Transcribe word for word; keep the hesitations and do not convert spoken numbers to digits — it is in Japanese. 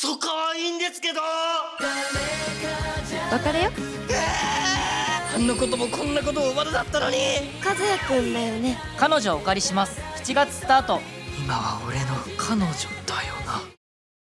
そこはいいんですけど。 別れよ。 あんなこともこんなこともまだだったのに。 和也くんだよね。 彼女をお借りします。しちがつスタート。 今は俺の彼女だよ。